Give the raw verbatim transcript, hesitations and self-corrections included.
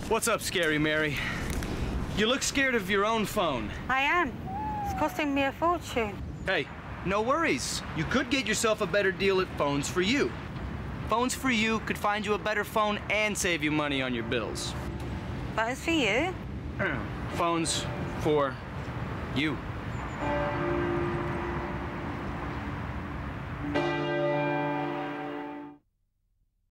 What's up, Scary Mary? You look scared of your own phone. I am. It's costing me a fortune. Hey, no worries. You could get yourself a better deal at Phones for You. Phones for You could find you a better phone and save you money on your bills. Phones for You? Phones for You.